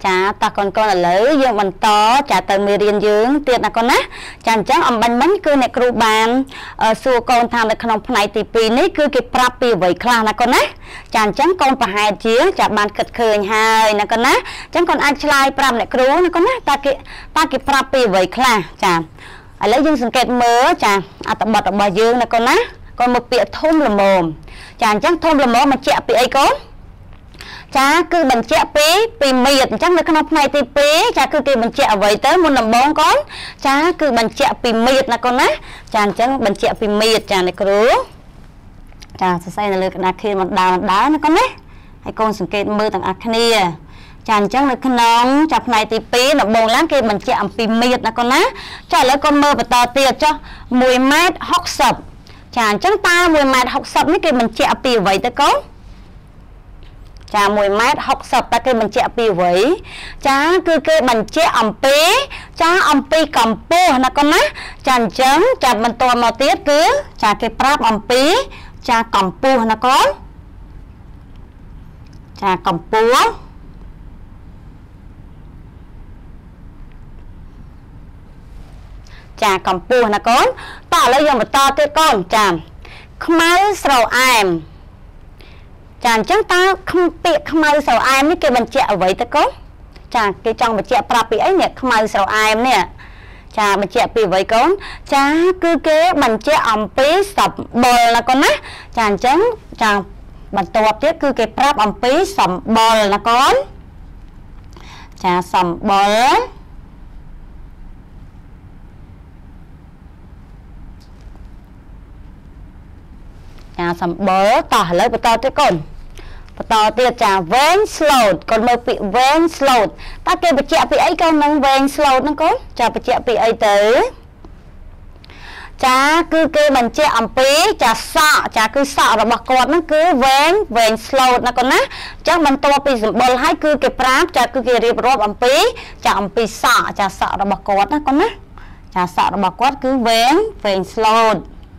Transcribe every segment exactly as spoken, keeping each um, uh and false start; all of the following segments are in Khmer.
chả ta còn con là lỡ dương bằng to chả từ mì riêng dương tiệt là con á chả chẳng ông bánh bánh cứ này kêu bàn xua con tham được không này thì pi ní cứ cái prapi vậy khla là con á chả chẳng con phải hai chiếc chả bàn cật khơi hai là con á chẳng còn ăn chay pram này kêu là con á ta cái ta cái prapi vậy khla chả lấy dương sừng kẹt mớ chả à tập bật ở bờ dương là con á còn một bịa thôm là mồm chả chẳng thôm là mồm mà chẹo bị ấy con chả cứ bằng chẹo pí pí miệt chắc là cái nắp này thì pí chả cứ cái bằng chẹo vậy tới muốn làm bóng con chả cứ bằng chẹo pí miệt là con á chả chẳng bằng chẹo pí miệt chả này cứ chả sẽ xây là lực đá khi mà đá đá nó con đấy hay con sừng kẹt mơ thằng aknia chả chẳng là cái nóng chạp này thì pí là bông láng kia bằng chẹo pí miệt là con á chả lấy con mơ và to tiệt cho mùi mát hóc sập chả chẳng ta mùi mát hóc sập mấy cái bằng chẹo pí vậy tới con chả mùi mát học sập ta cái mình chẹo pi với chả cứ cái mình chẹo ẩm pí chả ẩm pi cầm po là con á chả chấm chả mình to màu tiết cứ chả cái prap ẩm pí chả cầm po là con chả cầm po chả cầm po là con ta lấy dùng một to thế con chả khmai sầu am chàng chẳng ta không tiện không ai sầu ai mấy cái mình chẹo vậy ta có chàng cái trong mình chẹo prapi ấy nè không ai sầu ai nè chàng mình chẹo pi vậy con chàng cứ kế mình chẹo ẩm pí sập bò là con á chàng chẳng chàng mình tập tiếp cứ cái prap ẩm pí sập bò là con chàng sập bò chàng sập bò tỏ lấy một to thế con to tiệt chả ven slow còn mơ bị ven slow ta kêu bị chẹo bị ấy con nâng ven slow nó có chả bị chẹo bị ấy tới chả cứ kêu mình chẹo ẩm pí chả sợ chả cứ sợ rồi bạc con nó cứ ven ven slow nó con á chắc mình to bị dùm bol hay cứ cái prap chả cứ cái riệp rộp ẩm pí chả ẩm pí sợ chả sợ rồi bạc con nó con á chả sợ rồi bạc con cứ ven ven slow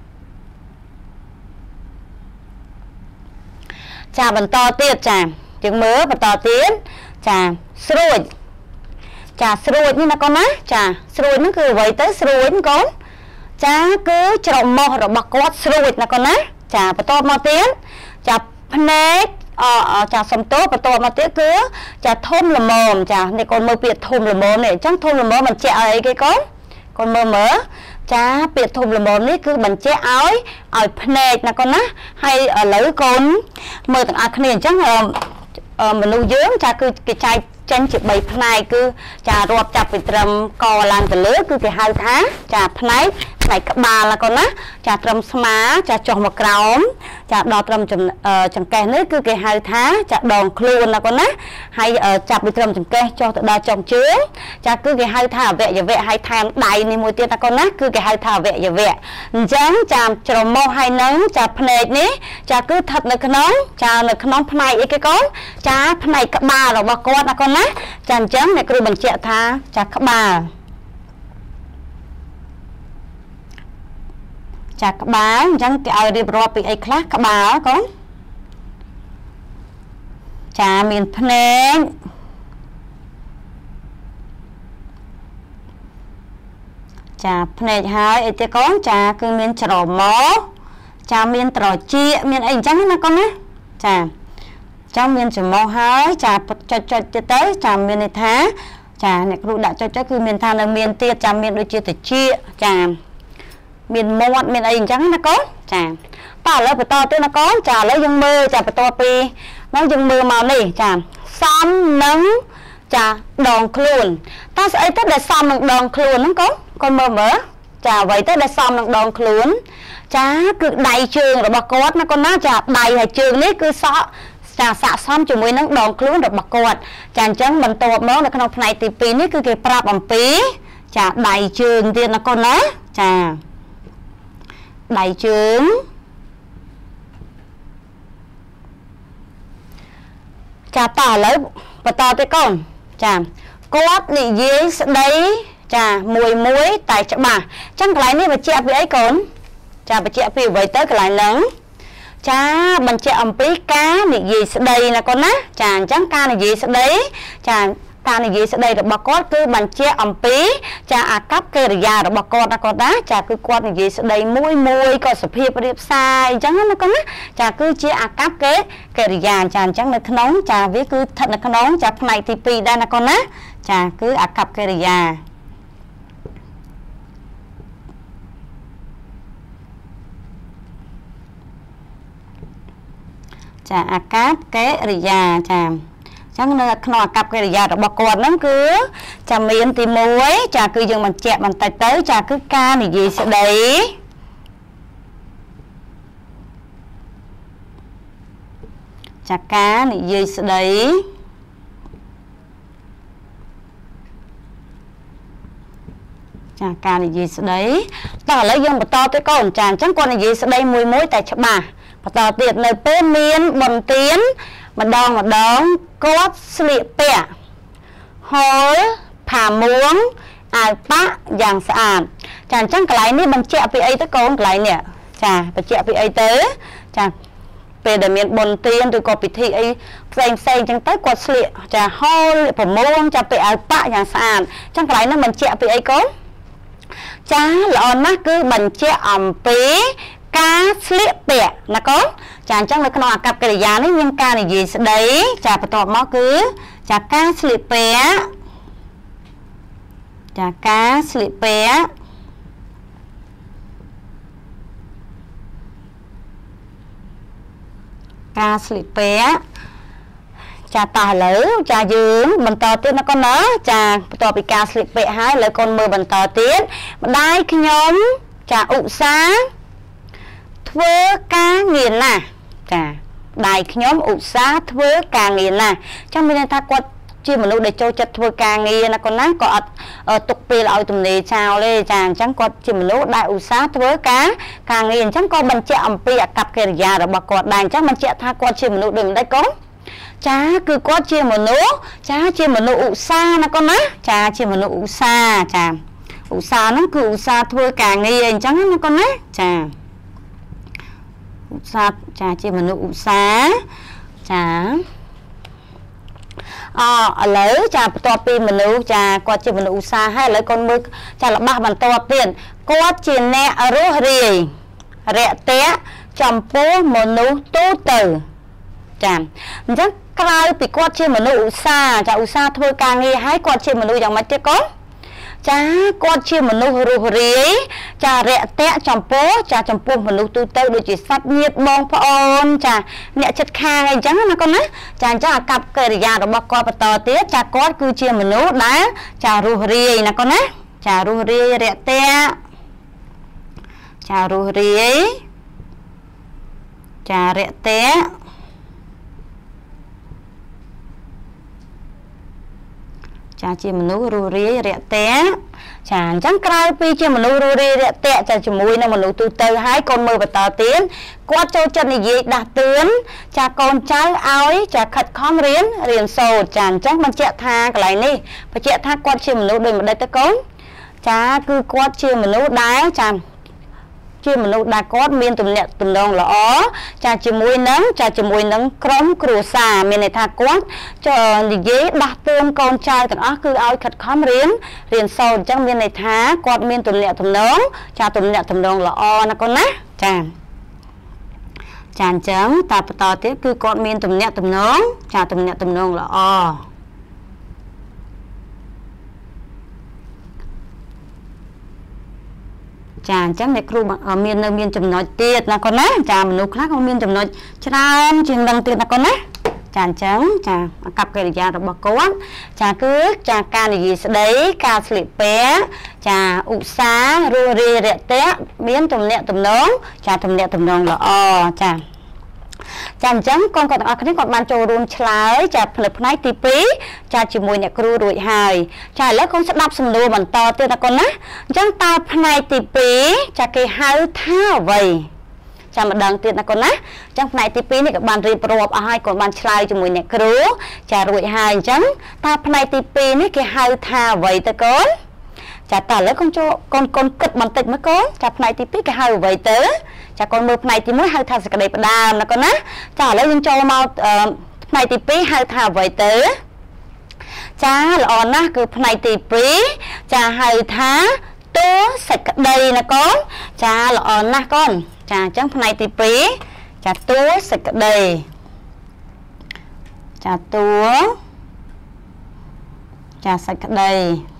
chà bằng to tiết chà chừng mớ và to tiến chà sruột chà sruột như là con á chà sruột nó cứ vậy tới sruột con chà cứ trồng mò rồi bạc quát sruột là con á chà và to mò tiến chà phnec ờ chà sầm tốt và to mò tiến cứ chà thôm là mồm chà này con mơ biệt thôm là mồm này chắc thôm là mồm mình chẹo ấy cái con con mơ mớ chả biệt thùng là một ní cứ mình chế áo ở phnec là con á hay ở lấy con mơ tặng ác này chắc là mình nuôi dưỡng chả cứ cái chai chân chỉ bảy này cứ chả rọp chặt bị trầm cò làm từ lứa cứ cái hai tháng chả phnec này các bà là con á chả trầm smá chả trồng một cào chả đo trầm chừng chẳng kè nữa cứ cái hai tháng chả đòn luôn là con á hay ở chặt bị trầm chừng kè cho tự đo trồng chứa chả cứ cái hai thả vẹ và vẹ hai tháng đầy này mùi tiên là con á cứ cái hai thả vẹ và vẹ dáng chả trồng mô hai nắng chả phnec ní chả cứ thật là cái nón chả là cái nón phnec cái con chả phnec các bà rồi bà con là con á chả chấm này cứ mình chẹo tha chả các bà chả các bạn chẳng cái đi rọp bị ấy khác các bà con chả miền phnec chả phnec hai ấy chứ con chả cứ miền trò mó chả miền trò chia miền ấy chẳng nó con á chả trong miền trò mó hai chả cho cho cho tới chả miền này thá chả này cứ đã cho cho cứ miền than là miền tiệt chả miền đôi chia từ chia chả miền mọt miền ấy chẳng nó có chả ta lấy to tới nó có chả lấy dương mơ chả to pi nó dương mơ màu này chả xăm nắng chả đòn khuôn ta sẽ tới để xăm được đòn khuôn nó có con mơ mỡ chả vậy tới để xăm được đòn khuôn chả cứ đầy trường rồi bạc cốt nó con nó chả đầy hay trường đấy cứ sợ chả xạ xăm chừng mới nó đòn khuôn được bạc cốt chả chẳng mình to mỡ là cái này thì pi ní cứ cái prap bằng pi chả đầy trường tiền là con nó chả đầy chướng chà tỏ lấy và to tới con chà cốt đi dưới đấy chà mùi muối tại chỗ bà chẳng cái này mà chẹo bị ấy con chà bà chẹo bị vậy tới cái này lớn chà mình chẹo ẩm pí cá này gì đây là con á chà chẳng ca này gì đấy chà ការនិយាយស្ដីរបស់គាត់គឺបញ្ជាក់អំពីចាអាកប្បកិរិយារបស់គាត់ណាគាត់ណាចាគឺគាត់និយាយស្ដីមួយមួយក៏សភាពរៀបសារអញ្ចឹងណាគាត់ណាចាគឺជាអាកប្បកិរិយាចាអញ្ចឹងនៅក្នុងចាវាគឺស្ថិតនៅក្នុងចាផ្នែកទីពីរដែរណាគាត់ណាចាគឺអាកប្បកិរិយាចាអាកប្បកិរិយាចាចឹងនៅក្នុងអាកប្បកិរិយារបស់គាត់ហ្នឹងគឺចាមានទីមួយចាគឺយើងបញ្ជាក់បន្តិចទៅចាគឺការនិយាយស្ដីចាការនិយាយស្ដីចាការនិយាយស្ដីតោះឥឡូវយើងបន្តទៅកូនចាអញ្ចឹងគាត់និយាយស្ដីមួយមួយតែច្បាស់បន្តទៀតនៅពេលមានបន្ទានម្ដងម្ដងគាត់ស្លៀកពាក់ហូលផាមួងអាវប៉ាក់យ៉ាងស្អាតចាអញ្ចឹងកន្លែងនេះបញ្ជាក់ពីអីទៅកូនកន្លែងនេះចាបញ្ជាក់ពីអីទៅចាពេលដែលមានបន្ទានឬក៏ពិធីអីផ្សេងផ្សេងអញ្ចឹងទៅគាត់ស្លៀកចាហូលផាមួងចាពាក់អាវប៉ាក់យ៉ាងស្អាតអញ្ចឹងកន្លែងនេះបញ្ជាក់ពីអីកូនចាល្អណាស់គឺបញ្ជាក់អំពីការស្លៀកពាក់ណាកូនចាអញ្ចឹងនៅក្នុងអាកប្បកិរិយានេះមានការនិយាយស្ដីចាបន្ទាប់មកគឺចាការស្លៀកពាក់ចាការស្លៀកពាក់ការស្លៀកពាក់ចាតោះឥឡូវចាយើងបន្តទៀតណាកូនណាចាបន្ទាប់ពីការស្លៀកពាក់ហើយឥឡូវកូនមើលបន្តទៀតម្ដាយខ្ញុំចាឧស្សាហ៍ធ្វើការងារណាស់ចាដៃខ្ញុំឧស្សាហ៍ធ្វើការងារណាស់ចឹងមានន័យថាគាត់ជាមនុស្សដែលចូលចិត្តធ្វើការងារណាកូនណាក៏អត់ទុកពេលឲ្យទំនេរចោលទេចាអញ្ចឹងគាត់ជាមនុស្សដែលឧស្សាហ៍ធ្វើការការងារអញ្ចឹងក៏បញ្ជាក់អំពីអាកប្បកិរិយារបស់គាត់ដែរអញ្ចឹងបញ្ជាក់ថាគាត់ជាមនុស្សដូចមិនដែរកូនចាគឺគាត់ជាមនុស្សចាជាមនុស្សឧស្សាហ៍ណាកូនណាចាជាមនុស្សឧស្សាហ៍ចាឧស្សាហ៍ហ្នឹងគឺឧស្សាហ៍ធ្វើការងារអញ្ចឹងណាកូនណាចាឧស្សាហ៍ចាជាមនុស្សឧស្សាហ៍ចាអឥឡូវចាបន្ទាប់ពីមនុស្សចាគាត់ជាមនុស្សឧស្សាហ៍ហើយឥឡូវកូនមើលចាល្បះបន្តទៀតគាត់ជាអ្នករស់រាយរាក់ទាក់ចំពោះមនុស្សទូទៅចាអញ្ចឹងក្រៅពីគាត់ជាមនុស្សឧស្សាហ៍ចាឧស្សាហ៍ធ្វើការងារហើយគាត់ជាមនុស្សយ៉ាងម៉េចទៀតកូនចាគាត់ជាមនុស្សរស់រាយចារាក់ទាក់ចំពោះចាចំពោះមនុស្សទូទៅដូចជាសាច់ញាតិបងប្អូនចាអ្នកជិតខាងអីចឹងណាកូនណាចាអញ្ចឹងអាកប្បកិរិយារបស់គាត់បន្តទៀតចាគាត់គឺជាមនុស្សដែលចារស់រាយណាកូនណាចារស់រាយរាក់ទាក់ចារស់រាយចារាក់ទាក់ចាជាមនុស្សរស់រាយរាក់ទាក់ចាអញ្ចឹងក្រៅពីជាមនុស្សរស់រាយរាក់ទាក់ចាជាមួយនឹងមនុស្សទូទៅហើយកូនមើលបន្តទៀតគាត់ចូលចិត្តនិយាយដាស់តឿនចាកូនចៅឲ្យចាខិតខំរៀនរៀនសូត្រចាអញ្ចឹងបញ្ជាក់ថាកន្លែងនេះបញ្ជាក់ថាគាត់ជាមនុស្សដូចម្ដេចទៅកូនចាគឺគាត់ជាមនុស្សដែលចាជាមនុស្សដែលគាត់មានទំនាក់ទំនងល្អចាជាមួយនឹងចាជាមួយនឹងក្រុមគ្រួសារមានន័យថាគាត់ចានិយាយដាស់តឿនកូនចៅទាំងអស់គឺឲ្យខិតខំរៀនរៀនសូត្រអញ្ចឹងមានន័យថាគាត់មានទំនាក់ទំនងចាទំនាក់ទំនងល្អណាកូនណាចាចាអញ្ចឹងតែបន្តទៀតគឺគាត់មានទំនាក់ទំនងចាទំនាក់ទំនងល្អចាអញ្ចឹងអ្នកគ្រូមាននៅមានចំណុចទៀតណាកូនណាចាមនុស្សខ្លះក៏មានចំណុចច្រើនជាងនឹងទៀតណាកូនណាចាអញ្ចឹងចាអាកប្បកិរិយារបស់គាត់ចាគឺចាការនិយាយស្ដីការស្លៀកពាក់ចាឧស្សាហ៍រស់រាយរាក់ទាក់មានទំនាក់ទំនងចាទំនាក់ទំនងល្អចាចាអញ្ចឹងកូនគាត់ទាំងអស់គ្នាគាត់បានចូលរួមឆ្លើយចាផ្នែកផ្នែកទីពីរចាជាមួយអ្នកគ្រូរួចហើយចាឥឡូវកូនស្ដាប់សំណួរបន្តទៀតណាកូនណាអញ្ចឹងតើផ្នែកទីពីរចាគេហៅថាអ្វីចាំម្ដងទៀតណាកូនណាអញ្ចឹងផ្នែកទីពីរនេះក៏បានរៀបរាប់អស់ហើយកូនបានឆ្លើយជាមួយអ្នកគ្រូចារួចហើយអញ្ចឹងតើផ្នែកទីពីរនេះគេហៅថាអ្វីទៅកូនចាតើឥឡូវកូនចូលកូនកូនគិតបន្តិចមើលកូនចាផ្នែកទីពីរគេហៅអ្វីទៅចាកូនមើលផ្នែកទីមួយហៅថាសក្តីផ្ដើមណាកូនណាចាឥឡូវយើងចូលមកផ្នែកទីពីរហៅថាអ្វីទៅចាល្អណាស់គឺផ្នែកទីពីរចាហៅថាតួសេចក្តីណាកូនចាល្អណាស់កូនចាអញ្ចឹងផ្នែកទីពីរចាតួសេចក្តីចាតួចាសេចក្តី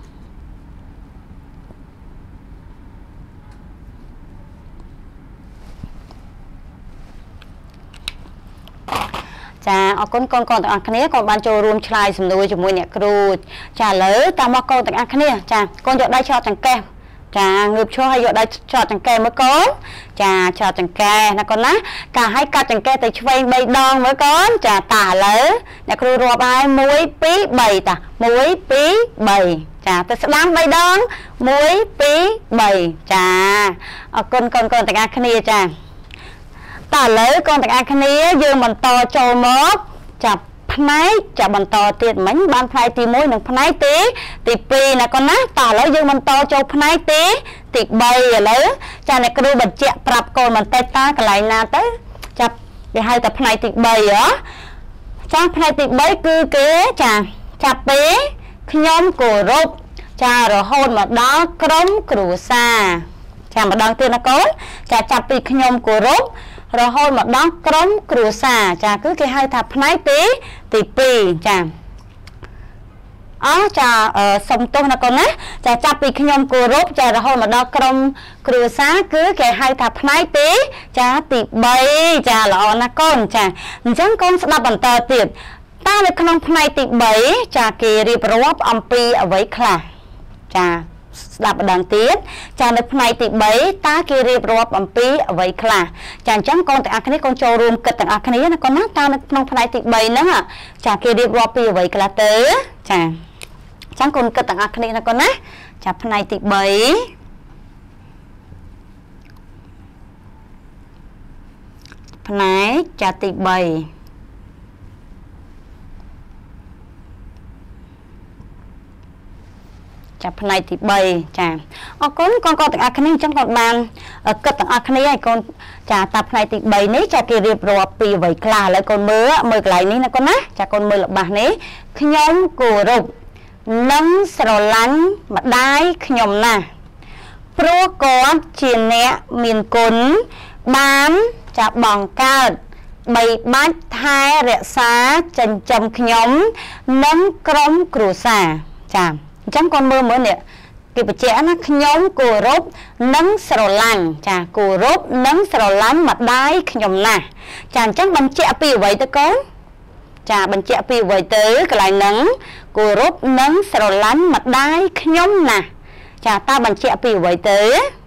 ចាអរគុណកូនកូនទាំងអស់គ្នាកូនបានចូលរួមឆ្លើយសំណួរជាមួយអ្នកគ្រូចាឥឡូវតាមមកកូនទាំងអស់គ្នាចាកូនយកដៃឆោតចង្កេះចាងើបឈរហើយយកដៃឆោតចង្កេះមើលកូនចាឆោតចង្កេះណាកូនណាការឲ្យកាត់ចង្កេះទៅឆ្វេងបីដងមើលកូនចាតាឥឡូវអ្នកគ្រូរាប់ហើយមួយពីរបីតាមួយពីរបីចាទៅស្ដាំបីដងមួយពីរបីចាអរគុណកូនកូនទាំងអស់គ្នាចាតើឥឡូវកូនទាំងអស់គ្នាយើងបន្តចូលមកចាប់ផ្នែកចាប់បន្តទៀតមិញបានផ្នែកទីមួយនិងផ្នែកទីទីពីរណាកូនណាតើឥឡូវយើងបន្តចូលផ្នែកទីទីបីឥឡូវចាអ្នកគ្រូបញ្ជាក់ប្រាប់កូនបន្តិចតើកន្លែងណាទៅចាប់គេហៅតែផ្នែកទីបីហ៎ចាផ្នែកទីបីគឺគេចាចាប់ពីខ្ញុំគោរពចារហូតមកដល់ក្រុមគ្រួសារចាម្ដងទៀតណាកូនចាចាប់ពីខ្ញុំគោរពរហូតមកដល់ក្រុមគ្រួសារចាគឺគេហៅថាផ្នែកទីទីពីរចាអោះចាសុំទោសណាកូនណាចាចាប់ពីខ្ញុំគោរពចារហូតមកដល់ក្រុមគ្រួសារគឺគេហៅថាផ្នែកទីចាទីបីចាល្អណាស់កូនចាអញ្ចឹងកូនស្ដាប់បន្តទៀតតើនៅក្នុងផ្នែកទីបីចាគេរៀបរាប់អំពីអ្វីខ្លះចាស្ដាប់ម្ដងទៀតចានៅផ្នែកទីបីតើគេរៀបរាប់អំពីអ្វីខ្លះចាអញ្ចឹងកូនទាំងអស់គ្នាកូនចូលរួមគិតទាំងអស់គ្នាណាកូនណាតើនៅក្នុងផ្នែកទីបីហ្នឹងចាគេរៀបរាប់ពីអ្វីខ្លះទៅចាអញ្ចឹងកូនគិតទាំងអស់គ្នាណាកូនណាចាផ្នែកទីបីផ្នែកចាទីបីចាផ្នែកទីបីចាអរគុណកូនកូនទាំងអស់គ្នាអញ្ចឹងកូនបានគិតទាំងអស់គ្នាឲ្យកូនចាតាផ្នែកទីបីនេះចាគេរៀបរាប់ពីអ្វីខ្លះឥឡូវកូនមើលមើលកន្លែងនេះណាកូនណាចាកូនមើលល្បះនេះខ្ញុំគោរពនិងស្រឡាញ់ម្ដាយខ្ញុំណាស់ព្រោះគាត់ជាអ្នកមានគុណបានចាបង្កើតបីបាច់ថែរក្សាចិញ្ចឹមខ្ញុំនិងក្រុមគ្រួសារចាអញ្ចឹងកូនមើលមើលនេះគេបញ្ជាក់ណាខ្ញុំគោរពនិងស្រឡាញ់ចាគោរពនិងស្រឡាញ់ម្ដាយខ្ញុំណាស់ចាអញ្ចឹងបញ្ជាក់ពីអ្វីទៅកូនចាបញ្ជាក់ពីអ្វីទៅកន្លែងហ្នឹងគោរពនិងស្រឡាញ់ម្ដាយខ្ញុំណាស់ចាតើបញ្ជាក់ពីអ្វីទៅ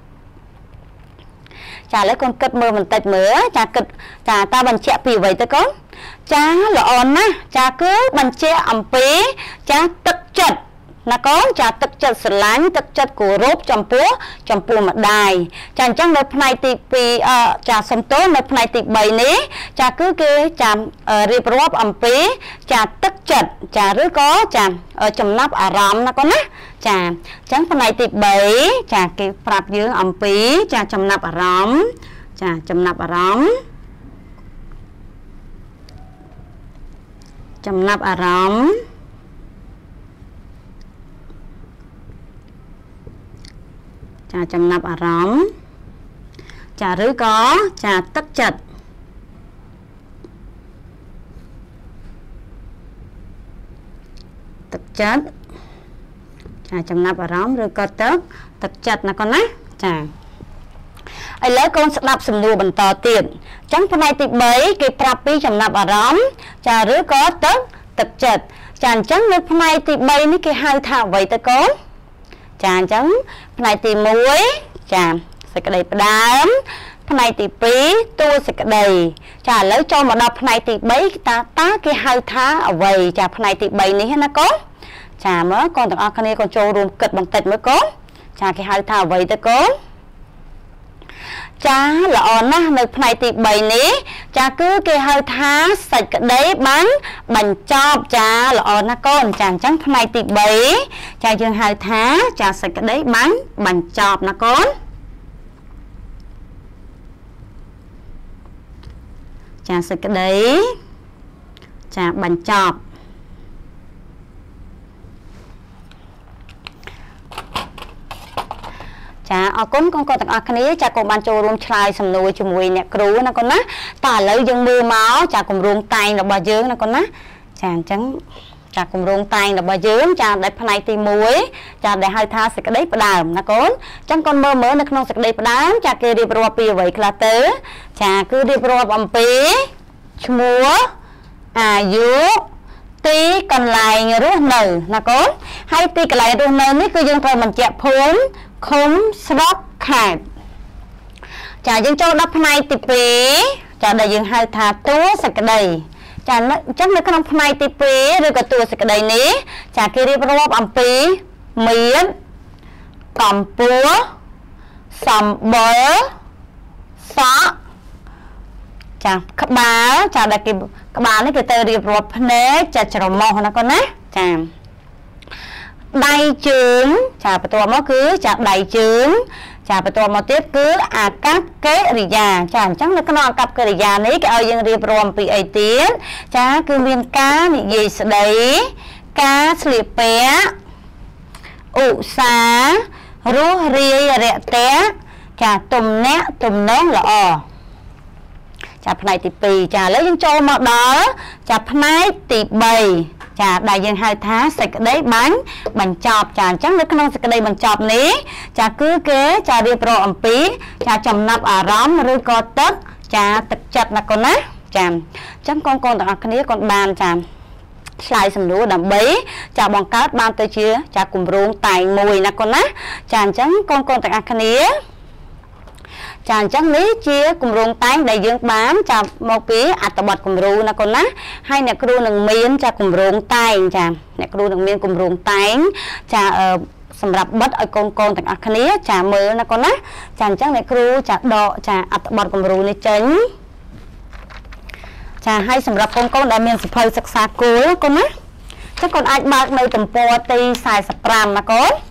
ចាឥឡូវកូនគិតមើលបន្តិចមើលចាគិតចាតើបញ្ជាក់ពីអ្វីទៅកូនចាល្អណាស់ចាគឺបញ្ជាក់អំពីចាទឹកចិត្តណាកូនចាទឹកចិត្តស្រឡាញ់ទឹកចិត្តគោរពចំពោះចំពោះម្ដាយចាអញ្ចឹងនៅផ្នែកទីពីរអចាសំទោសនៅផ្នែកទីបីនេះចាគឺគេចារៀបរាប់អំពីចាទឹកចិត្តចាឬក៏ចាចំណាប់អារម្មណ៍ណាកូនណាចាអញ្ចឹងផ្នែកទីបីចាគេប្រាប់យើងអំពីចាចំណាប់អារម្មណ៍ចាចំណាប់អារម្មណ៍ចំណាប់អារម្មណ៍ចាចំណាប់អារម្មណ៍ចាឬក៏ចាទឹកចិត្តទឹកចិត្តចាចំណាប់អារម្មណ៍ឬក៏ទឹកទឹកចិត្តណាកូនណាចាឥឡូវកូនស្ដាប់សំណួរបន្តទៀតអញ្ចឹងផ្នែកទីបីគេប្រាប់ពីចំណាប់អារម្មណ៍ចាឬក៏ទឹកទឹកចិត្តចាអញ្ចឹងនៅផ្នែកទីបីនេះគេហៅថាអ្វីទៅកូនចាអញ្ចឹងផ្នែកទីមួយចាសេចក្តីផ្ដើមផ្នែកទីពីរតួសេចក្តីចាឥឡូវចូលមកដល់ផ្នែកទីបីតើតើគេហៅថាអ្វីចាផ្នែកទីបីនេះណាកូនចាមើលកូនទាំងអស់គ្នាកូនចូលរួមគិតបន្តិចមើលកូនចាគេហៅថាអ្វីទៅកូនចាល្អណាស់នៅផ្នែកទីបីនេះចាគឺគេហៅថាសេចក្តីបានបញ្ចប់ចាល្អណាស់កូនចាអញ្ចឹងផ្នែកទីបីចាយើងហៅថាចាសេចក្តីបានបញ្ចប់ណាកូនចាសេចក្តីចាបញ្ចប់ចាអរគុណកូនកូនទាំងអស់គ្នាចាកូនបានចូលរួមឆ្លើយសំណួរជាមួយអ្នកគ្រូណាកូនណាតើឥឡូវយើងមើលមកចាគម្រោងតែងរបស់យើងណាកូនណាចាអញ្ចឹងចាគម្រោងតែងរបស់យើងចាដែលផ្នែកទីមួយចាដែលហៅថាសេចក្តីផ្ដើមណាកូនអញ្ចឹងកូនមើលមើលនៅក្នុងសេចក្តីផ្ដើមចាគេរៀបរាប់ពីអ្វីខ្លះទៅចាគឺរៀបរាប់អំពីឈ្មោះអាយុទីកន្លែងរស់នៅណាកូនហើយទីកន្លែងរស់នៅនេះគឺយើងត្រូវបញ្ជាក់ភូមិឃុំស្រុកខេត្តចាយើងចូលដល់ផ្នែកទីពីរចាដែលយើងហៅថាតួសេចក្តីចាអញ្ចឹងនៅក្នុងផ្នែកទីពីរឬក៏តួសេចក្តីនេះចាគេរៀបរាប់អំពីមានកម្ពស់សម្បុរសក់ចាក្បាលចាដែលគេក្បាលនេះគេទៅរៀបរាប់ភ្នែកចាច្រមុះណាកូនណាចាដៃជើងចាបន្ទាប់មកគឺចាដៃជើងចាបន្ទាប់មកទៀតគឺអាកប្បកិរិយាចាអញ្ចឹងនៅក្នុងអាកប្បកិរិយានេះគេឲ្យយើងរៀបរាប់ពីអីទៀតចាគឺមានការនិយាយស្ដីការស្លៀកពាក់ឧស្សាហ៍រស់រាយរាក់ទាក់ចាទំនាក់ទំនងល្អចាផ្នែកទីពីរចាឥឡូវយើងចូលមកដល់ចាផ្នែកទីបីចាដែលយើងហៅថាសេចក្តីបាញ់បញ្ចប់ចាអញ្ចឹងនៅក្នុងសេចក្តីបញ្ចប់នេះចាគឺគេចារៀបរាប់អំពីចាចំណាប់អារម្មណ៍ឬក៏ទឹកចាទឹកចិត្តណាកូនណាចាអញ្ចឹងកូនកូនទាំងអស់គ្នាកូនបានចាឆ្លើយសំណួរដើម្បីចាបង្កើតបានទៅជាចាគម្រោងតែងមួយណាកូនណាចាអញ្ចឹងកូនកូនទាំងអស់គ្នាចាអញ្ចឹងនេះជាគម្រោងតែងដែលយើងបានចាមកពីអត្ថបទគំរូណាកូនណាហើយអ្នកគ្រូនឹងមានចាគម្រោងតែងចាអ្នកគ្រូនឹងមានគម្រោងតែងចាសម្រាប់បិទឲ្យកូនកូនទាំងអស់គ្នាចាមើលណាកូនណាចាអញ្ចឹងអ្នកគ្រូចាដកចាអត្ថបទគំរូនេះចេញចាហើយសម្រាប់កូនកូនដែលមានសភៅសិក្សាគោលកូនណាចឹងកូនអាចបើកនៅទំព័រទីសែសិបប្រាំណាកូន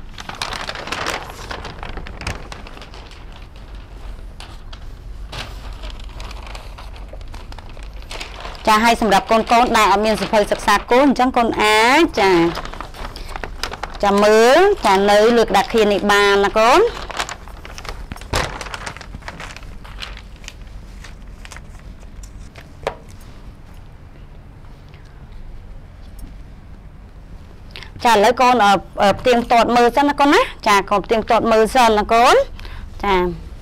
ចាឲ្យសម្រាប់កូនកូនដែលអត់មានសភៅសិក្សាគោលអញ្ចឹងកូនអាចចាចាមើលចានៅលើក្តារខៀននេះបានណាកូនចាឥឡូវកូនផ្ទៀងផ្ទាត់មើលសិនណាកូនណាចាកូនផ្ទៀងផ្ទាត់មើលសិនណាកូនចា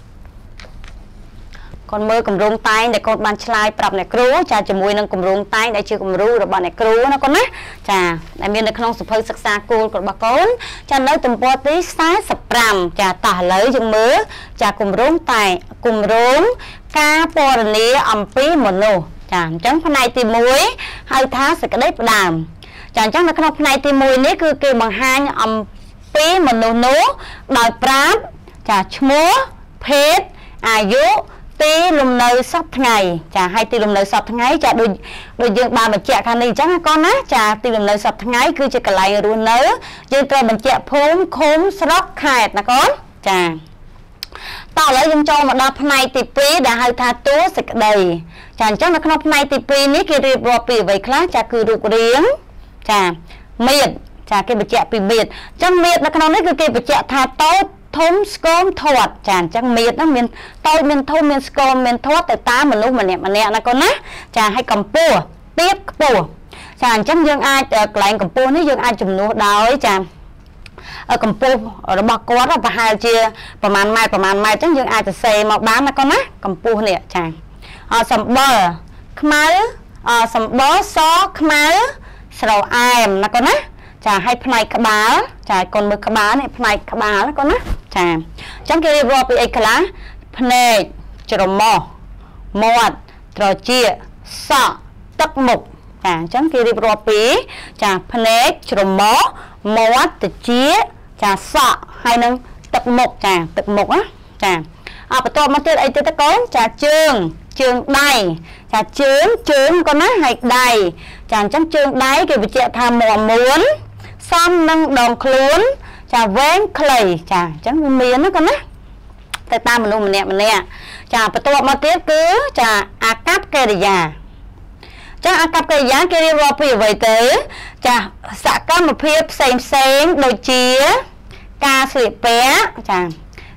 កូនមើលគម្រោងតែងដែលកូនបានឆ្លើយប្រាប់អ្នកគ្រូចាជាមួយនឹងគម្រោងតែងដែលជាគំរូរបស់អ្នកគ្រូណាកូនណាចាដែលមាននៅក្នុងសភៅសិក្សាគោលរបស់កូនចានៅទំព័រទីសែសិបប្រាំចាតោះឥឡូវយើងមើលចាគម្រោងតែងគម្រោងការពណ៌នាអំពីមនុស្សចាអញ្ចឹងផ្នែកទីមួយហៅថាសេចក្តីផ្ដើមចាអញ្ចឹងនៅក្នុងផ្នែកទីមួយនេះគឺគេបង្ហាញអំពីមនុស្សនោះដោយប្រាប់ចាឈ្មោះភេទអាយុទីលំនៅសពថ្ងៃចាឲ្យទីលំនៅសពថ្ងៃចាដូចដូចយើងបានបញ្ជាក់ខាងនេះអញ្ចឹងណាកូនណាចាទីលំនៅសពថ្ងៃគឺជាកន្លែងរស់នៅយើងត្រូវបញ្ជាក់ភូមិឃុំស្រុកខេត្តណាកូនចាតោះឥឡូវយើងចូលមកដល់ផ្នែកទីពីរដែលហៅថាតួសេចក្តីចាអញ្ចឹងនៅក្នុងផ្នែកទីពីរនេះគេរៀបរាប់ពីអ្វីខ្លះចាគឺរូបរាងចាមាត្រចាគេបញ្ជាក់ពីមាត្រអញ្ចឹងមាត្រនៅក្នុងនេះគឺគេបញ្ជាក់ថាតូចធំស្គមធាត់ចាអញ្ចឹងមាត្រហ្នឹងមានតូចមានធំមានស្គមមានធាត់ទៅតាមមនុស្សម្នាក់ម្នាក់ណាកូនណាចាឲ្យកម្ពស់ទាបខ្ពស់ចាអញ្ចឹងយើងអាចកន្លែងកម្ពស់នេះយើងអាចជំនួសដោយចាកម្ពស់របស់គាត់ប្រហែលជាប្រហែលម៉ែត្រប្រហែលម៉ែត្រអញ្ចឹងយើងអាចសរសេរមកបានណាកូនណាកម្ពស់នេះចាសម្បុរខ្មៅសម្បុរសខ្មៅស្រអែមណាកូនណាចាឲ្យផ្នែកក្បាលចាឲ្យកូនមើលក្បាលនេះផ្នែកក្បាលណាកូនណាចាអញ្ចឹងគេរៀបរាប់ពីអីខ្លះភ្នែកច្រមុះមាត់ត្រចៀកសក់ទឹកមុខចាអញ្ចឹងគេរៀបរាប់ពីចាភ្នែកច្រមុះមាត់ត្រចៀកចាសក់ហើយនឹងទឹកមុខចាទឹកមុខណាចាអបន្ទាប់មកទៀតអីទៀតតកូនចាជើងជើងដៃចាជើងជើងកូនណាហើយដៃចាអញ្ចឹងជើងដៃគេបញ្ជាក់ថាមាំមួនសមនឹងដងខ្លួនចាវែងខ្លីចាអញ្ចឹងវាមានណាកូនណាទៅតាមមនុស្សម្នាក់ម្នាក់ចាបន្ទាប់មកទៀតគឺចាអាកប្បកិរិយាចាអាកប្បកិរិយាគេរៀបរាប់ពីអ្វីទៅចាសកម្មភាពផ្សេងផ្សេងដូចជាការស្លៀកពាក់ចា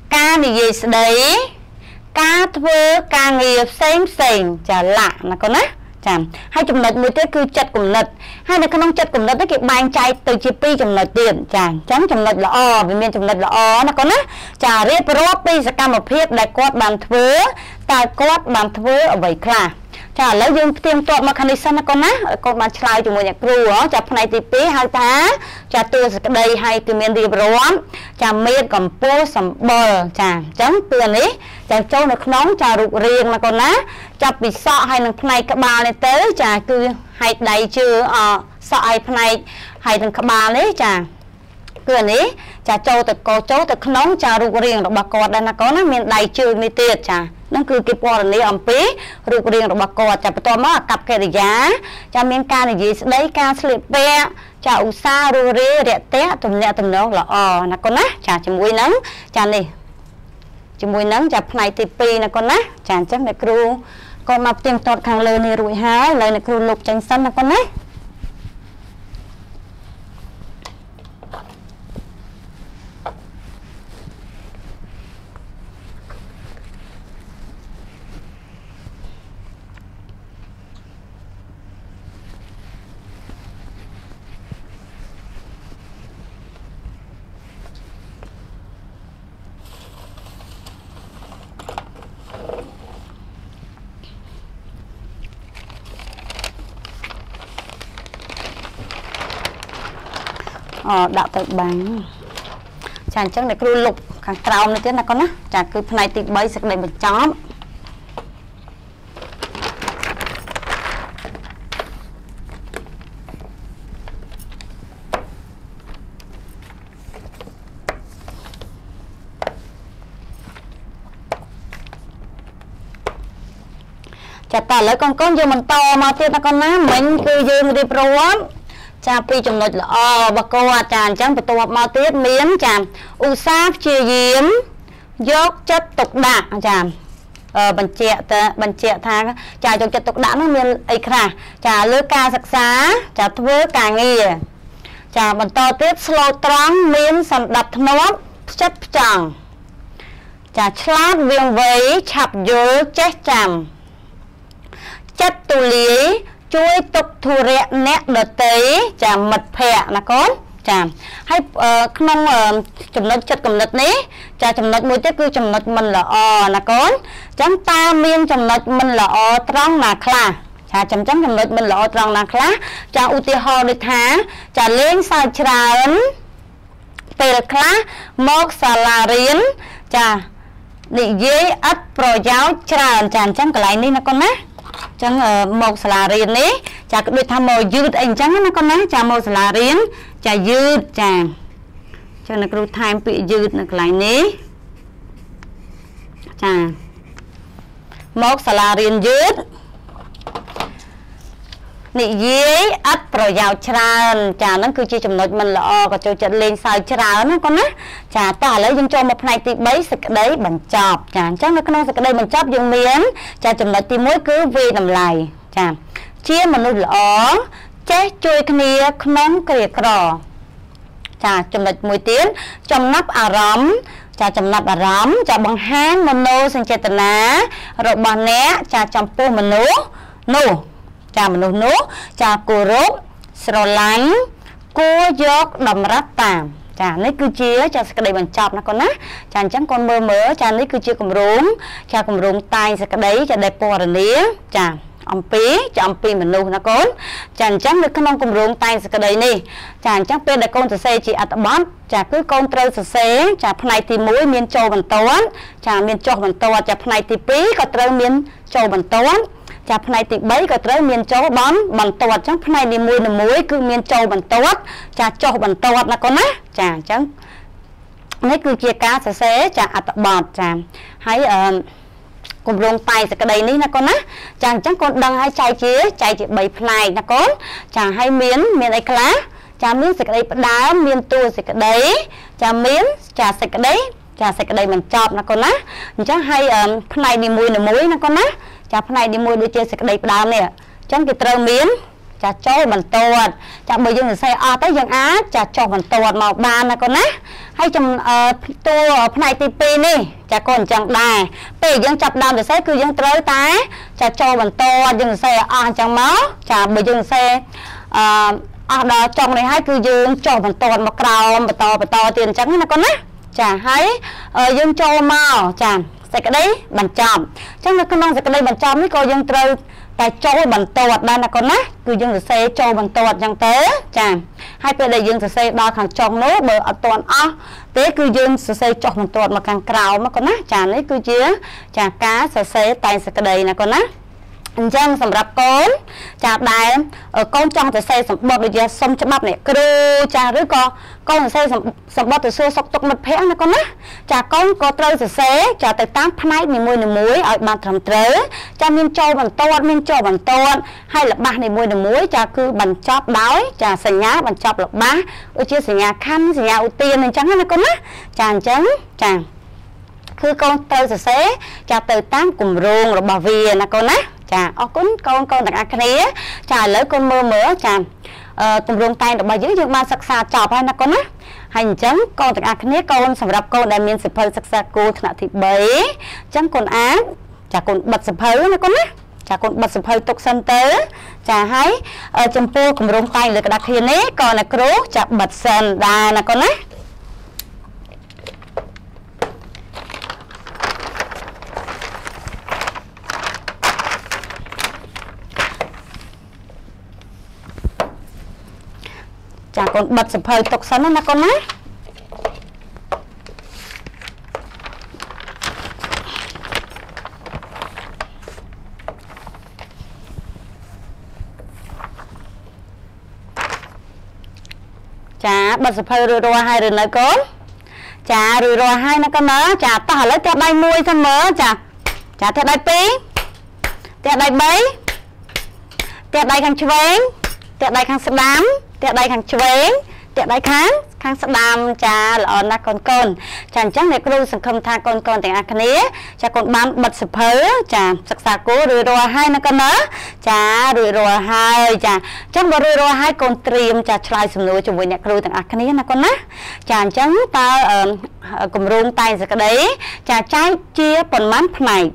ការនិយាយស្ដីការធ្វើការងារផ្សេងផ្សេងចាឡាណាកូនណាចាហើយចំណុចមួយទៀតគឺចិត្តគំនិតហើយនៅក្នុងចិត្តគំនិតគេបែងចែកទៅជាពីរចំណុចទៀតចាអញ្ចឹងចំណុចល្អវាមានចំណុចល្អណាកូនណាចារៀបរាប់ពីសកម្មភាពដែលគាត់បានធ្វើតើគាត់បានធ្វើអ្វីខ្លះចាឥឡូវយើងផ្ទៀងផ្ទាត់មកខាងនេះសិនណាកូនណាកូនបានឆ្លើយជាមួយអ្នកគ្រូហ៎ចាផ្នែកទីពីរហៅថាចាតួសក្តីហើយគឺមានរៀបរាប់ចាមេតកម្ពស់សម្បុរចាអញ្ចឹងតួនេះចាចូលនៅក្នុងចារូបរាងណាកូនណាចាប់ពីសក់ហើយនឹងផ្នែកក្បាលនេះទៅចាគឺហែកដៃជើងអសក់ហើយផ្នែកហើយនឹងក្បាលនេះចាគឺអានេះចាចូលទៅកោចូលទៅក្នុងចារូបរាងរបស់គាត់ដែរណាកូនណាមានដៃជើងនេះទៀតចាนั่นคือគេពណ៌នាអំពីរូបរាងរបស់គាត់ចាបន្ទាប់មកអកប្បកិរិយាចាមានការនិយាយស្ដីការស្លៀកពាក់ចាឧស្សាហ៍រស់រាយរាក់ទាក់ទំនាក់ទំនងល្អណាកូនណាចាជាមួយនឹងចានេះជាមួយនឹងចាផ្នែកទីពីរណាកូនណាចាអញ្ចឹងអ្នកគ្រូគាត់មកផ្ទៀងផ្ទាត់ខាងលើនេះរួចហើយឥឡូវអ្នកគ្រូលុបចេញសិនណាកូនណាអដាក់ទៅបាំងចាអញ្ចឹងអ្នកគ្រូលុបខាងក្រោមនេះទៀតណាកូនណាចាគឺផ្នែកទីបីសេចក្តីបញ្ចប់ចាតើឥឡូវកូនកូនយើងបន្តមកទៀតណាកូនណាមិញគឺយើងរៀបរាប់ចាពីចំណុចល្អរបស់គាត់ចាអញ្ចឹងបន្ទាប់មកទៀតមានចាឧស្សាហ៍ព្យាយាមយកចិត្តទុកដាក់ចាបញ្ជាក់ទៅបញ្ជាក់ថាចាយកចិត្តទុកដាក់នោះមានអីខ្លះចាលើការសិក្សាចាធ្វើការងារចាបន្តទៀតស្លូតត្រង់មានសណ្ដាប់ធ្នាប់ផ្ចិតផ្ចង់ចាឆ្លាតវាងវៃឆាប់យល់ចេះចាំចិត្តទូលាយជួយទុកធុរៈអ្នកដតីចាមិត្តភ័ក្តិណាកូនចាហើយក្នុងចំណុចចិត្តគំនិតនេះចាចំណុចមួយទៀតគឺចំណុចមិនល្អណាកូនអញ្ចឹងតើមានចំណុចមិនល្អត្រង់ណាខ្លះចាចាំចាំចំណុចមិនល្អត្រង់ណាខ្លះចាឧទាហរណ៍ដូចថាចាលេងសើចច្រើនពេលខ្លះមកសាលារៀនចានិយាយឥតប្រយោជន៍ច្រើនចាអញ្ចឹងកន្លែងនេះណាកូនណាចឹងមកសាលារៀននេះចាក៏ដូចថាមកយឺតអីអញ្ចឹងណាកូនណាចាមកសាលារៀនចាយឺតចាចឹងអ្នកគ្រូថែមពាក្យយឺតនៅកន្លែងនេះចាមកសាលារៀនយឺតនិយាយឥតប្រយោជន៍ច្រើនចាហ្នឹងគឺជាចំណុចមិនល្អក៏ចូលចិត្តលេងសើចច្រើនណាកូនណាចាតោះឥឡូវយើងចូលមកផ្នែកទីបីសេចក្តីបញ្ចប់ចាអញ្ចឹងនៅក្នុងសេចក្តីបញ្ចប់យើងមានចាចំណុចទីមួយគឺវេតម្លៃចាជាមនុស្សល្អចេះជួយគ្នាក្នុងគ្រាក្រចាចំណុចមួយទៀតចំណាប់អារម្មណ៍ចាចំណាប់អារម្មណ៍ចាបង្ហាញមโนសញ្ចេតនារបស់អ្នកចាចំពោះមនុស្សនោះចាមនុស្សនោះចាគោរពស្រឡាញ់គួរយកតម្រាប់តាមចានេះគឺជាចាសក្តីបញ្ចប់ណាកូនណាចាអញ្ចឹងកូនមើលមើលចានេះគឺជាគម្រោងចាគម្រោងតែងសក្តីចាដែលពណ៌នាចាអំពីចាអំពីមនុស្សណាកូនចាអញ្ចឹងនៅក្នុងគម្រោងតែងសក្តីនេះចាអញ្ចឹងពេលដែលកូនសរសេរជាអត្ថបទចាគឺកូនត្រូវសរសេរចាផ្នែកទីមួយមានចូលបន្ទាត់ចាមានចុះបន្ទាត់ចាផ្នែកទីពីរក៏ត្រូវមានចូលបន្ទាត់ចាផ្នែកទីបីក៏ត្រូវមានចូលបំបន្ទាត់អញ្ចឹងផ្នែកនីមួយៗគឺមានចូលបន្ទាត់ចាចុះបន្ទាត់ណាកូនណាចាអញ្ចឹងនេះគឺជាការសរសេរចាអត្ថបទចាហើយអឺគម្រោងតែសក្តីនេះណាកូនណាចាអញ្ចឹងកូនដឹងឲ្យចែកជាចែកជាបីផ្នែកណាកូនចាហើយមានមានអីខ្លះចាមានសេចក្តីផ្ដើមមានតួសេចក្តីចាមានចាសេចក្តីចាសេចក្តីបញ្ចប់ណាកូនណាអញ្ចឹងហើយផ្នែកនីមួយៗណាកូនណាចាផ្នែកនីមួយដូចជាសេចក្តីផ្ដើមនេះអញ្ចឹងគេត្រូវមានចាចូលបន្ទាត់ចាបើយើងសរសេរអត់ទៅយើងអាចចាចុះបន្ទាត់មកបានណាកូនណា hay chấm tua này thì pi nè chả còn chẳng đài bây giờ chập đàm để xe cứ dân tới tái chả cho bằng to dừng xe à chẳng máu chả bởi dừng xe à đó trong này hai cứ dương cho bằng to một cầu mà to mà to tiền trắng nó con á chả hay dương cho màu chả sẽ cái đấy bằng chậm chắc là con non sẽ cái đây bằng chậm mới coi dân tới tại cho bằng to đây là con á cứ dương xe cho bằng to chẳng té chả hai bên đây dương xe đo hàng trong nó bờ ở toàn á thế cứ dương xe cho bằng to mà càng cầu mà con á chả lấy cứ chia chả cá xe tay sẽ cái đây là con á chânสำหรับก้นจากได้ก้นจังจะใส่สมบัติเลยจะสมฉบับเนี่ยกรูจากหรือก็ก้นใส่สมบัติตัวเสื้อสกตกมันแพงนะก้นนะจากก้นก็เตยจะเสจากแต่ตั้งพนัยในมวยในมวยเอาบานทำเตยจะมีโจบันโตมีโจบันโตให้หลับบาในมวยในมวยจากคือบันจอบด้อยจากสัญญาบันจอบหลับบาอุจิสัญญาขั้นสัญญาอุตีนจังนะก้นนะจางจังจางคือก้นเตยจะเสจากเตยตั้งกลุ่มโรงหรือบาวีนะก้นนะจ้าเอาก้นก้นก้นต่างกันนี้จ่ายเลยก้นมือเหมือจ้ากลุ่มรวมไตดอกใบยืดยืดมาศึกษาจอบให้นะก้นนะhànhจังก้นต่างกันนี้ก้นสำหรับก้นได้มีสิบเพลศึกษากูถนัดที่ใบจังก้นอ้างจากก้นบัดสิบเพลนะก้นนะจากก้นบัดสิบเพลตกเซนเตอร์จ่าให้จำปูกลุ่มรวมไตเลยกระดาษทีนี้ก้นนะครูจากบัดเซนได้นะก้นนะจากคนบัดสะเพยตกสันนะคนนะจ่าบัดสะเพยรัวๆให้หรือไงก้นจ่ารัวๆให้นะก็เนอะจ่าต่อแล้วจะได้มวยเสมอจ่าจ่าจะได้ปีจะได้ใบจะได้ขังเฉวงจะได้ขังสนามแต่ใดขังเฉวงแต่ใดขังขังสดามจ้าหล่อนักคนคนฉันจังในครูสังคมทางคนคนแต่งอาคณีจะคนบ้านบัดสะเพอจ้าศึกษากูรวยรัวให้นักคนเนอะจ้ารวยรัวให้จ้าจังบ่รวยรัวให้คนเตรียมจะชลายสำนวนจะวันนี้ครูแต่งอาคณีนักคนนะจ้าจังตากลุ่มรุ่งไตสักได้จ้าใจเจี๊ยบปนมันพนัย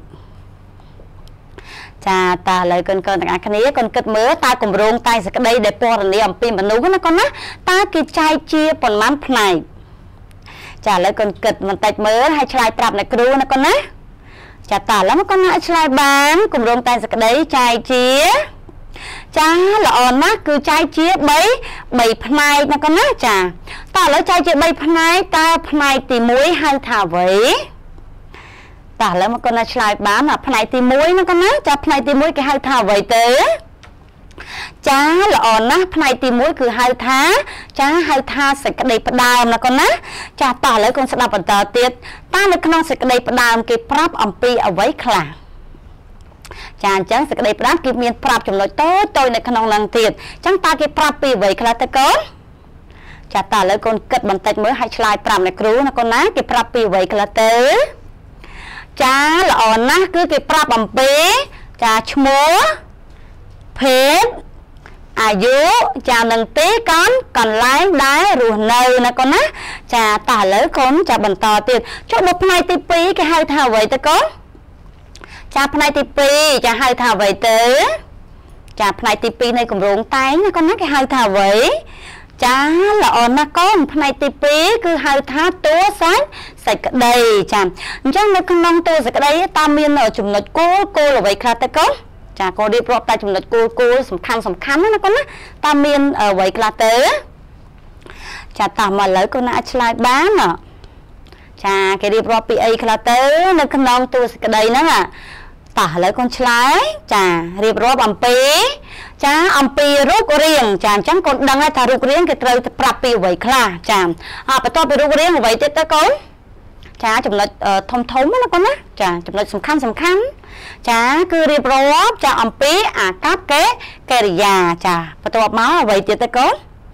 จ้าตาเลยคนคนต่างกันนี้คนเกิดเมื่อตากลุ่มโรงไตสักได้เด็กปอร์นี่อัมพีมันนู้นนะคนนะตากิจใจเชียปนมันพนัยจ้าเลยคนเกิดมันไตเมื่อให้ชายปรับในครูนะคนนะจ้าตาแล้วมันก็น่าชายบ้านกลุ่มโรงไตสักได้ใจเชียจ้าละอ่อนนะคือใจเชียใบใบพนัยนะคนนะจ้าตาแล้วใจเชียใบพนัยตาพนัยตีมุ้ยให้ถ่าไว้แต่แล้วมันก็น่าชายบ้านอ่ะพนัยตีมุ้ยนะก็นะจะพนัยตีมุ้ยก็ให้ท่าไว้เต๋อจ้าละอ่อนนะพนัยตีมุ้ยคือให้ท่าจ้าให้ท่าใส่กระดิ่งประดามนะก็นะจ้าต่อแล้วคนสนับสนุนต่อเตี้ยตาในขนมใส่กระดิ่งประดามเก็บปรับอัมพีเอาไว้คลาจ้าจังใส่กระดิ่งประดามเก็บเมียนปรับจำนวนโตโตในขนมลังเตี้ยจังตาเก็บปรับปีไว้คลาตะก้อนจ้าต่อแล้วคนเกิดบันเทิงเมื่อให้ชายปรับในครูนะก็นะเก็บปรับปีไว้คลาเต๋อจ้าละอ่อนนะคือเก็บปรับอัมพีจ้าชโมเพชรอายุจ้าหนึ่งปีก่อนก่อนไล่ได้รูนเนยนะก่อนนะจ้าตาเลยคนจ้าบรรทอติดช่วงบุพนายตีปีก็ให้ท่าไว้ตะก้อนจ้าพนายตีปีจะให้ท่าไว้เต๋อจ้าพนายตีปีในกลุ่มโรงไตนะก่อนนะก็ให้ท่าไว้จ้าละอ่อนนะก้อนพนัยตีปีคือให้ท่าตัวใส่ใส่กระไดจ้าจังในขนมตัวใส่กระไดตามเมียนởจุ่มหนวดกูกูหรือไว้คลาตะก้อนจ้าก็เรียบร้อยแต่จุ่มหนวดกูกูสำคัญสำคัญนะก้อนนะตามเมียนởไว้คลาเตอจ้าตามมาเลยก็น่าชลายบ้านอ่ะจ้าก็เรียบร้อยปีไอคลาเตอในขนมตัวใส่กระไดนั่นอ่ะตาเลยคนชลายจ้าเรียบร้อยอัมพีจ้าอัมพีรูกเรียงจ้าจังคนดังให้ทารูกเรียงก็เตยปรับปีไว้คลาจ้าอ่าไปต่อไปรูกเรียงไว้เจ๊ตะก้อนจ้าจำนวนทมทมนะก้อนนะจ้าจำนวนสำคัญสำคัญจ้าคือเรียบร้อยจ้าอัมพีอากับเกเกริยาจ้าไปต่อมาไว้เจ๊ตะก้อน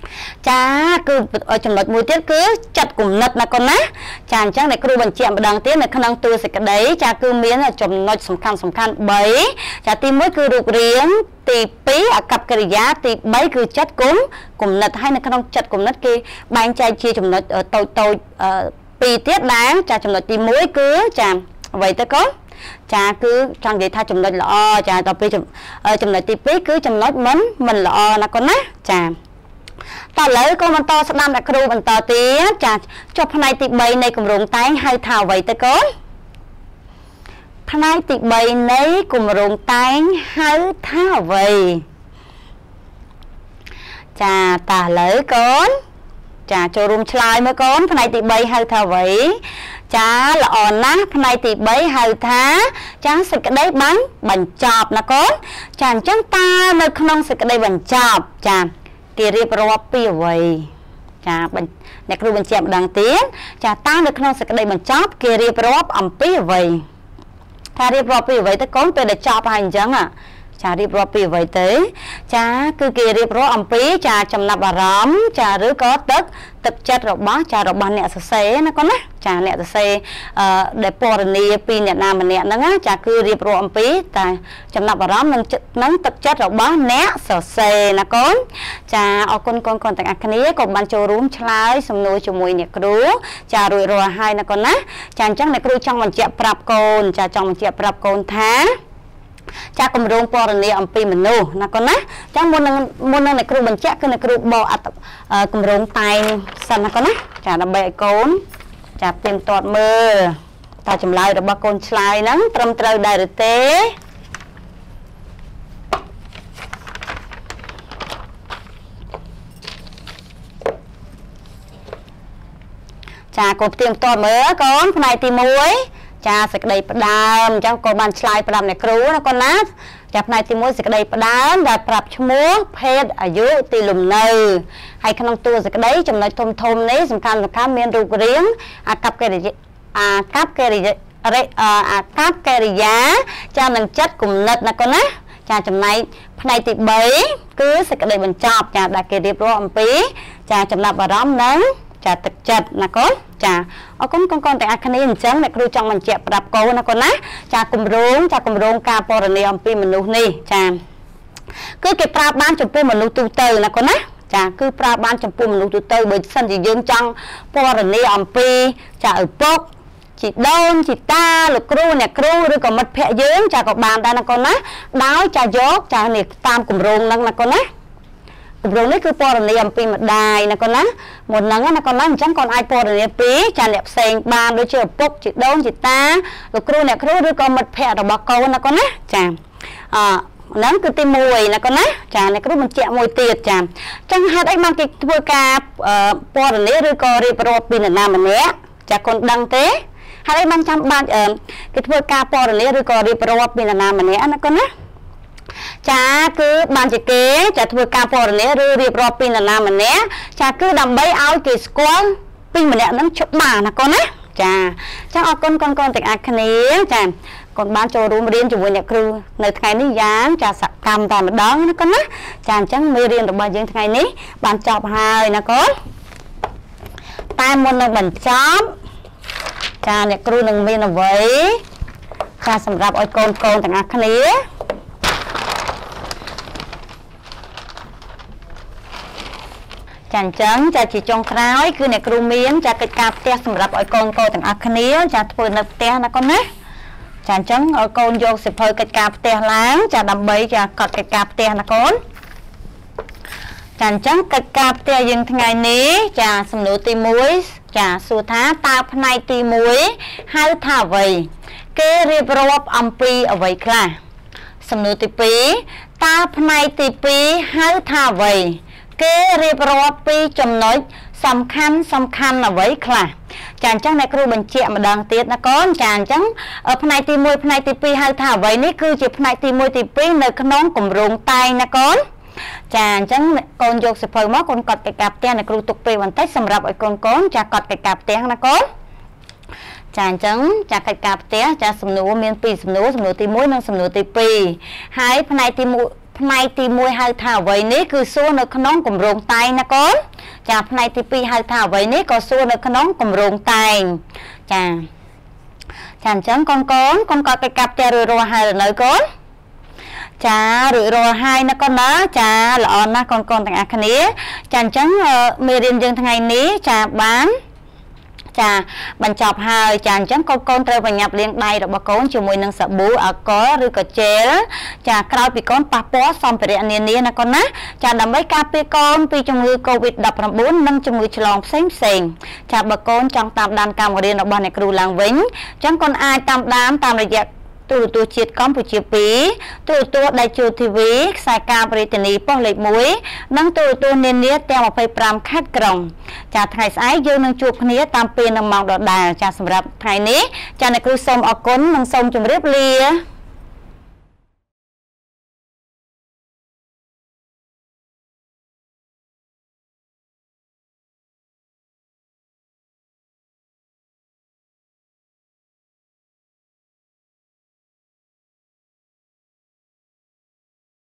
ចាគឺចំណុចមួយទៀតគឺចាត់គំនិតណាកូនណាចាអញ្ចឹងអ្នកគ្រូបញ្ជាក់ម្ដងទៀតនៅក្នុងតួសេចក្តីចាគឺមានចំណុចសំខាន់សំខាន់បីចាទីមួយគឺរូបរាងទីពីរអាកប្បកិរិយាទីបីគឺចិត្តគុំគំនិតហើយនៅក្នុងចិត្តគំនិតគេបែងចែកជាចំណុចតូចតូចពីរទៀតដែរចាចំណុចទីមួយគឺចាអ្វីទៅកូនចាគឺចង់និយាយថាចំណុចល្អចាដល់ពេលចំណុចទីពីរគឺចំណុចមិនមិនល្អណាកូនណាចាតើឥឡូវកូនបន្តស្ដាប់អ្នកគ្រូបន្តទៀតចាចុះផ្នែកទីបីនៃគម្រោងតែងហៅថាអ្វីទៅកូនផ្នែកទីបីនៃគម្រោងតែងហៅថាអ្វីចាតើឥឡូវកូនចាចូលរួមឆ្លើយមើលកូនផ្នែកទីបីហៅថាអ្វីចាល្អណាស់ផ្នែកទីបីហៅថាចាសេចក្តីបានបញ្ចប់ណាកូនចាអញ្ចឹងតើនៅក្នុងសេចក្តីបញ្ចប់ចាគេរៀបរាប់ពីអ្វីចាអ្នកគ្រូបញ្ជាក់ម្ដងទៀតចាតើនៅក្នុងសេចក្តីបញ្ចប់គេរៀបរាប់អំពីអ្វីថារៀបរាប់ពីអ្វីទៅកូនពេលដែលចប់ហើយអញ្ចឹងចារៀបរាប់ពីអ្វីទៅចាគឺគេរៀបរាប់អំពីចាចំណាប់អារម្មណ៍ចាឬក៏ទឹកទឹកចិត្តរបស់ចារបស់អ្នកសរសេរណាកូនណាចាអ្នកសរសេរអឺដែលពណ៌នាពីអ្នកណាម្នាក់ហ្នឹងចាគឺរៀបរាប់អំពីតែចំណាប់អារម្មណ៍និងនឹងទឹកចិត្តរបស់អ្នកសរសេរណាកូនចាអរគុណកូនកូនទាំងអស់គ្នាក៏បានចូលរួមឆ្លើយសំណួរជាមួយអ្នកគ្រូចារួចរាល់ហើយណាកូនណាចាអញ្ចឹងអ្នកគ្រូចង់បញ្ជាក់ប្រាប់កូនចាចង់បញ្ជាក់ប្រាប់កូនថាចាគម្រោងពណ៌នាអំពីមនុស្សណាកូនណាចាមុននឹងមុននឹងអ្នកគ្រូបញ្ជាក់គឺអ្នកគ្រូបកអត្តគម្រោងតែងសិនណាកូនណាចាដើម្បីឲ្យកូនចាទៀងទាត់មើលតើចម្លើយរបស់កូនឆ្លើយហ្នឹងត្រឹមត្រូវដែរឬទេចាកូនទៀងទាត់មើលកូនផ្នែកទីមួយចាសេចក្តីផ្ដើមអញ្ចឹងក៏បានឆ្លើយប្រាប់អ្នកគ្រូណាកូនណាចាផ្នែកទីមួយសេចក្តីផ្ដើមដែលប្រាប់ឈ្មោះភេទអាយុទីលំនៅហើយក្នុងតួសេចក្តីចំណុចធំធំនេះសំខាន់សំខាន់មានរូបរាងអាកប្បកិរិយាអាកប្បកិរិយាអាកប្បកិរិយាចានឹងចិត្តគំនិតណាកូនណាចាចំណែកផ្នែកទីបីគឺសេចក្តីបញ្ចប់ចាដែលគេរៀបរាប់អំពីចាចំណាប់អារម្មណ៍និងចាទឹកចិត្តណាកូនចាអរគុណកូនកូនទាំងអស់គ្នាអញ្ចឹងអ្នកគ្រូចង់បញ្ជាក់ប្រាប់កូនណាកូនណាចាគម្រោងចាគម្រោងការពណ៌នាអំពីមនុស្សនេះចាគឺគេប្រើបានចំពោះមនុស្សទូទៅណាកូនណាចាគឺប្រើបានចំពោះមនុស្សទូទៅបើសិនជាយើងចង់ពណ៌នាអំពីចាឪពុកជីដូនជីតាលោកគ្រូអ្នកគ្រូឬក៏មិត្តភ័ក្តិយើងចាក៏បានដែរណាកូនណាដោយចាយកចានេះតាមគម្រោងហ្នឹងណាកូនណាគម្រោងនេះគឺពណ៌នាអំពីម្ដាយណាកូនណាមុនហ្នឹងណាកូនណាអញ្ចឹងកូនអាចពណ៌នាពីចាអ្នកផ្សេងបានដូចជាឪពុកជីដូនជីតាលោកគ្រូអ្នកគ្រូឬក៏មិត្តភ័ក្តិរបស់កូនណាកូនណាចាអហ្នឹងគឺទីមួយណាកូនណាចាអ្នកគ្រូបញ្ជាក់មួយទៀតចាអញ្ចឹងហេតុអីបានគេធ្វើការពណ៌នាឬក៏រៀបរាប់ពីនរណាម្នាក់ចាកូនដឹងទេហេតុអីបានចាំបាច់គេធ្វើការពណ៌នាឬក៏រៀបរាប់ពីនរណាម្នាក់ណាកូនណាចាគឺបានជាគេចាធ្វើការពណ៌នាឬរៀបរាប់ពីនរណាម្នាក់ចាគឺដើម្បីឲ្យគេស្គាល់ពីម្នាក់ហ្នឹងច្បាស់ណាកូនណាចាអញ្ចឹងអរគុណកូនកូនទាំងអស់គ្នាចាកូនបានចូលរួមរៀនជាមួយអ្នកគ្រូនៅថ្ងៃនេះយ៉ាងចាសកម្មតែម្ដងណាកូនណាចាអញ្ចឹងមេរៀនរបស់យើងថ្ងៃនេះបានចប់ហើយណាកូនតែមុននឹងបញ្ចប់ចាអ្នកគ្រូនឹងមានអ្វីចាសម្រាប់ឲ្យកូនកូនទាំងអស់គ្នាចាអញ្ចឹងចាជាចុងក្រោយគឺអ្នកគ្រូមានចាកិច្ចការផ្ទះសម្រាប់ឲ្យកូនកូនទាំងអស់គ្នាចាធ្វើនៅផ្ទះណាកូនណាចាអញ្ចឹងឲ្យកូនយកសិភៅកិច្ចការផ្ទះឡើងចាដើម្បីចាកត់កិច្ចការផ្ទះណាកូនចាអញ្ចឹងកិច្ចការផ្ទះយើងថ្ងៃនេះចាសំណួរទីមួយចាសួរថាតើផ្នែកទីមួយហៅថាអ្វីគេរៀបរាប់អំពីអ្វីខ្លះសំណួរទីពីរតើផ្នែកទីពីរហៅថាអ្វីគេរៀបរាប់ពីចំណុចសំខាន់សំខាន់អ្វីខ្លះចាអញ្ចឹងអ្នកគ្រូបញ្ជាក់ម្ដងទៀតណាកូនចាអញ្ចឹងផ្នែកទីមួយផ្នែកទីពីរហៅថាអ្វីនេះគឺជាផ្នែកទីមួយទីពីរនៅក្នុងគម្រោងតែងណាកូនចាអញ្ចឹងកូនយកសិភៅមកកូនកត់កិច្ចការផ្ទះអ្នកគ្រូទុកពេលបន្តិចសម្រាប់ឲ្យកូនកូនចាកត់កិច្ចការផ្ទះណាកូនចាអញ្ចឹងចាកិច្ចការផ្ទះចាសំណួរមានពីរសំណួរសំណួរទីមួយនិងសំណួរទីពីរហើយផ្នែកទីមួយផ្នែកទីមួយហៅថាអ្វីនេះគឺសួរនៅក្នុងគម្រោងតែងណាកូនចាផ្នែកទីពីរហៅថាអ្វីនេះក៏សួរនៅក្នុងគម្រោងតែងចាចាអញ្ចឹងកូនកូនកូនកត់ទៅកាប់ផ្ទះរួចរាល់ហើយនៅកូនចារួចរាល់ហើយណាកូនណាចាល្អណាស់កូនកូនទាំងអស់គ្នាចាអញ្ចឹងមេរៀនយើងថ្ងៃនេះចាបានចាបញ្ចប់ហើយចាអញ្ចឹងកូនកូនត្រូវប្រញាប់លាងដៃរបស់កូនជាមួយនឹងសាប៊ូអាល់កុលឬក៏ជែលចាក្រោយពីកូនប៉ះពាល់សម្ភារៈនានាណាកូនណាចាដើម្បីការពារកូនពីជំងឺ កូវីដ ដប់ប្រាំបួន និងជំងឺឆ្លងផ្សេងផ្សេងចាបើកូនចង់តាមដានការបង្រៀនរបស់អ្នកគ្រូឡើងវិញអញ្ចឹងកូនអាចតាមដានតាមរយៈទូរទស្សន៍ជាតិកម្ពុជាពីរទូរទស្សន៍ដៃជូ ធី វី ខ្សែកាបរាជធានីប៉ុស្តិ៍លេខមួយនិងទូរទស្សន៍នានាទាំងម្ភៃប្រាំខេត្តក្រុងចាថ្ងៃស្អែកយើងនឹងជួបគ្នាតាមពេលនិងម៉ោងដដែលចាសម្រាប់ថ្ងៃនេះចាអ្នកគ្រូសូមអរគុណនិងសូមជម្រាបលា